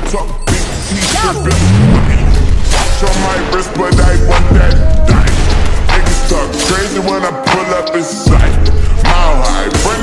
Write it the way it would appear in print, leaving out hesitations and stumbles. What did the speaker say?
talk big t-shirt. Watch on my wrist, but I want that dime. Niggas talk crazy when I pull up in sight. Mile high.